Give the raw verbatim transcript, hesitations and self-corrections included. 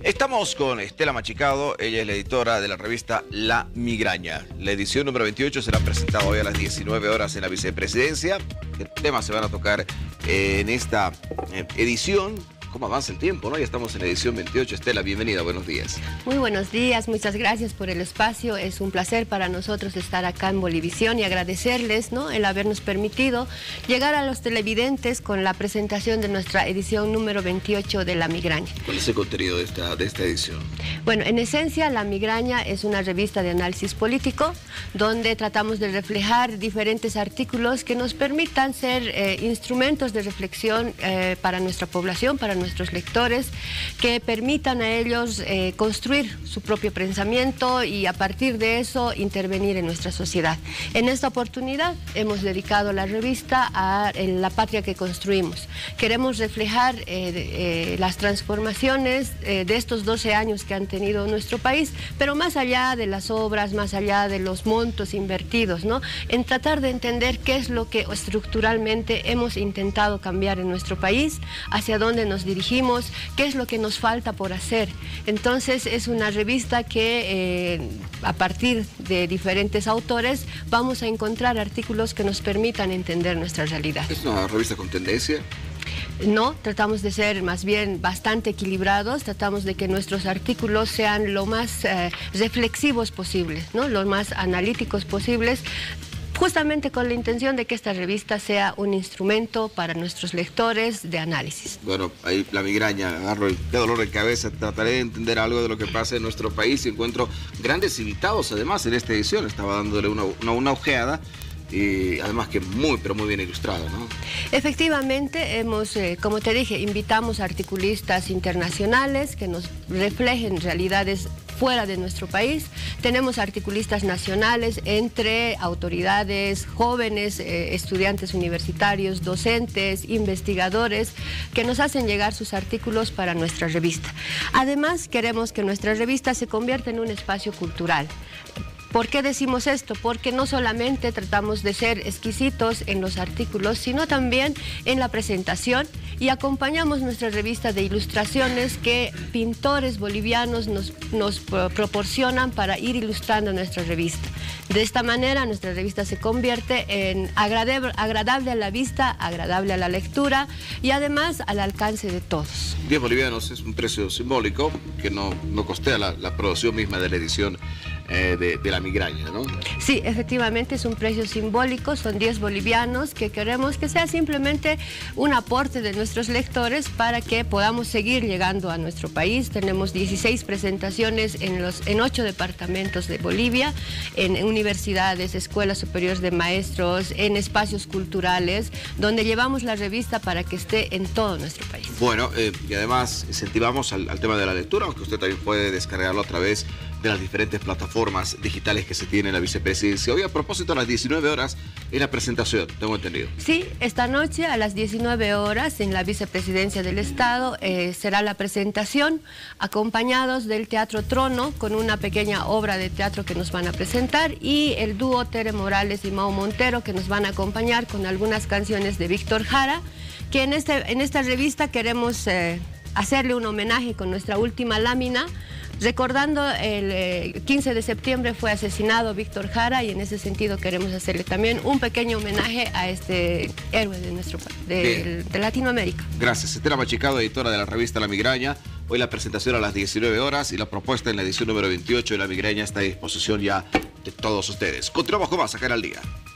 Estamos con Estela Machicado, ella es la editora de la revista La Migraña. La edición número veintiocho será presentada hoy a las diecinueve horas en la vicepresidencia. ¿Qué temas se van a tocar eh, en esta eh, edición? ¿Cómo avanza el tiempo, no? Ya estamos en la edición veintiocho. Estela, bienvenida, buenos días. Muy buenos días, muchas gracias por el espacio. Es un placer para nosotros estar acá en Bolivisión y agradecerles, ¿no?, el habernos permitido llegar a los televidentes con la presentación de nuestra edición número veintiocho de La Migraña. ¿Cuál es el contenido de esta, de esta edición? Bueno, en esencia, La Migraña es una revista de análisis político donde tratamos de reflejar diferentes artículos que nos permitan ser eh, instrumentos de reflexión eh, para nuestra población, para nuestros lectores, que permitan a ellos eh, construir su propio pensamiento y a partir de eso intervenir en nuestra sociedad. En esta oportunidad hemos dedicado la revista a la patria que construimos. Queremos reflejar eh, eh, las transformaciones eh, de estos doce años que han tenido nuestro país, pero más allá de las obras, más allá de los montos invertidos, ¿no?, en tratar de entender qué es lo que estructuralmente hemos intentado cambiar en nuestro país, hacia dónde nos dirigimos, qué es lo que nos falta por hacer. Entonces es una revista que eh, a partir de diferentes autores vamos a encontrar artículos que nos permitan entender nuestra realidad. ¿Es una revista con tendencia? No, tratamos de ser más bien bastante equilibrados, tratamos de que nuestros artículos sean lo más eh, reflexivos posibles, ¿no?, lo más analíticos posibles, justamente con la intención de que esta revista sea un instrumento para nuestros lectores de análisis. Bueno, ahí La Migraña, agarro el qué dolor de cabeza, trataré de entender algo de lo que pasa en nuestro país y encuentro grandes invitados además en esta edición. Estaba dándole una, una, una ojeada y además que muy, pero muy bien ilustrado, ¿no? Efectivamente, hemos, eh, como te dije, invitamos a articulistas internacionales que nos reflejen realidades fuera de nuestro país. Tenemos articulistas nacionales entre autoridades, jóvenes, eh, estudiantes universitarios, docentes, investigadores, que nos hacen llegar sus artículos para nuestra revista. Además, queremos que nuestra revista se convierta en un espacio cultural. ¿Por qué decimos esto? Porque no solamente tratamos de ser exquisitos en los artículos, sino también en la presentación, y acompañamos nuestra revista de ilustraciones que pintores bolivianos nos, nos proporcionan para ir ilustrando nuestra revista. De esta manera nuestra revista se convierte en agradable, agradable a la vista, agradable a la lectura y además al alcance de todos. diez bolivianos es un precio simbólico que no, no costea la, la producción misma de la edición eh, de, de La Migraña, ¿no? Sí, efectivamente es un precio simbólico, son diez bolivianos que queremos que sea simplemente un aporte de nuestros lectores para que podamos seguir llegando a nuestro país. Tenemos dieciséis presentaciones en, los, en ocho departamentos de Bolivia, en universidades, escuelas superiores de maestros, en espacios culturales, donde llevamos la revista para que esté en todo nuestro país. Bueno, eh, y además incentivamos al, al tema de la lectura, aunque usted también puede descargarlo a través de las diferentes plataformas digitales que se tienen en la vicepresidencia. Hoy, a propósito, a las diecinueve horas es la presentación, tengo entendido. Sí, esta noche a las diecinueve horas en la vicepresidencia del Estado eh, será la presentación, acompañados del Teatro Trono con una pequeña obra de teatro que nos van a presentar, y el dúo Tere Morales y Mao Montero, que nos van a acompañar con algunas canciones de Víctor Jara, que en, este, en esta revista queremos eh, hacerle un homenaje con nuestra última lámina, recordando el eh, quince de septiembre fue asesinado Víctor Jara, y en ese sentido queremos hacerle también un pequeño homenaje a este héroe de nuestro de, de Latinoamérica. Gracias. Estela Machicado, editora de la revista La Migraña. Hoy la presentación a las diecinueve horas y la propuesta en la edición número veintiocho de La Migraña está a disposición ya de todos ustedes. Continuamos con más acá en Al Día.